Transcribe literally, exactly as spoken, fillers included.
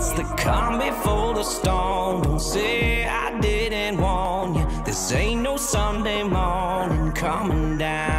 It's the calm before the storm. Don't say I didn't warn you. This ain't no Sunday morning coming down.